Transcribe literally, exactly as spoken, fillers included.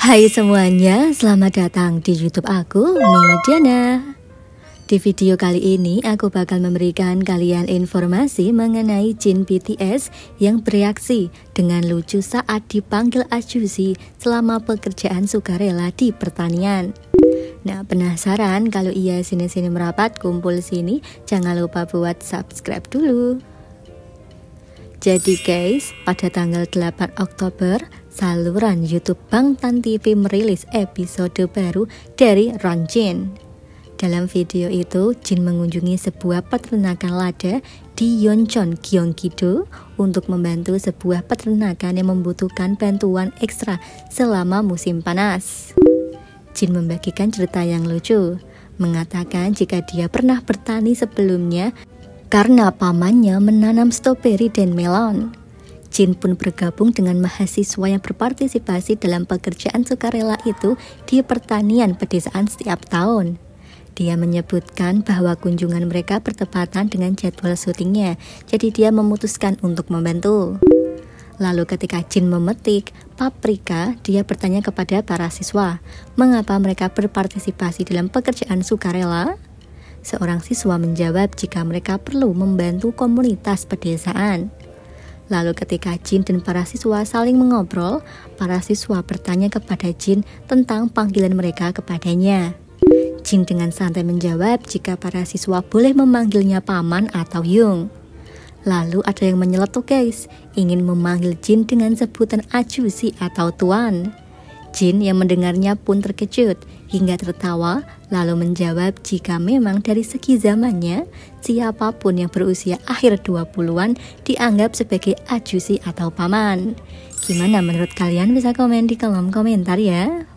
Hai semuanya, selamat datang di YouTube aku, Midiana. Di video kali ini aku bakal memberikan kalian informasi mengenai Jin B T S yang bereaksi dengan lucu saat dipanggil ajuzi selama pekerjaan sukarela di pertanian. Nah, penasaran kalau iya sini-sini merapat kumpul sini? Jangan lupa buat subscribe dulu. Jadi guys, pada tanggal delapan Oktober, saluran YouTube Bangtan T V merilis episode baru dari Ron Jin. Dalam video itu, Jin mengunjungi sebuah peternakan lada di Yeoncheon, Gyeonggi-do untuk membantu sebuah peternakan yang membutuhkan bantuan ekstra selama musim panas. Jin membagikan cerita yang lucu, mengatakan jika dia pernah bertani sebelumnya karena pamannya menanam stroberi dan melon. Jin pun bergabung dengan mahasiswa yang berpartisipasi dalam pekerjaan sukarela itu di pertanian pedesaan setiap tahun. Dia menyebutkan bahwa kunjungan mereka bertepatan dengan jadwal syutingnya, jadi dia memutuskan untuk membantu. Lalu ketika Jin memetik paprika, dia bertanya kepada para siswa, mengapa mereka berpartisipasi dalam pekerjaan sukarela? Seorang siswa menjawab jika mereka perlu membantu komunitas pedesaan. Lalu ketika Jin dan para siswa saling mengobrol, para siswa bertanya kepada Jin tentang panggilan mereka kepadanya. Jin dengan santai menjawab jika para siswa boleh memanggilnya paman atau Yung. Lalu ada yang menyeletuk guys, ingin memanggil Jin dengan sebutan ajuzi atau tuan. Jin yang mendengarnya pun terkejut hingga tertawa, lalu menjawab jika memang dari segi zamannya, siapapun yang berusia akhir dua puluhan dianggap sebagai ajuzi atau paman. Gimana menurut kalian? Bisa komen di kolom komentar ya.